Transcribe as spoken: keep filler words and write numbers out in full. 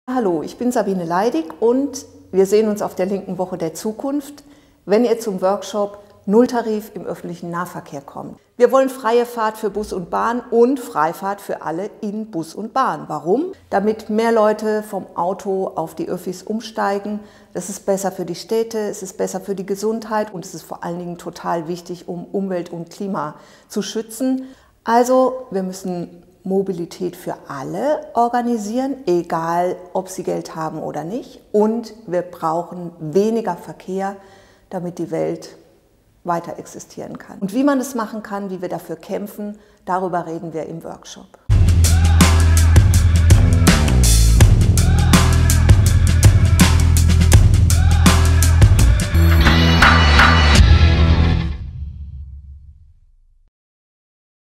Hallo, ich bin Sabine Leidig und wir sehen uns auf der linken Woche der Zukunft, wenn ihr zum Workshop Nulltarif im öffentlichen Nahverkehr kommt. Wir wollen freie Fahrt für Bus und Bahn und Freifahrt für alle in Bus und Bahn. Warum? Damit mehr Leute vom Auto auf die Öffis umsteigen. Das ist besser für die Städte, es ist besser für die Gesundheit und es ist vor allen Dingen total wichtig, um Umwelt und Klima zu schützen. Also wir müssen Mobilität für alle organisieren, egal ob sie Geld haben oder nicht. Und wir brauchen weniger Verkehr, damit die Welt weiter existieren kann. Und wie man es machen kann, wie wir dafür kämpfen, darüber reden wir im Workshop.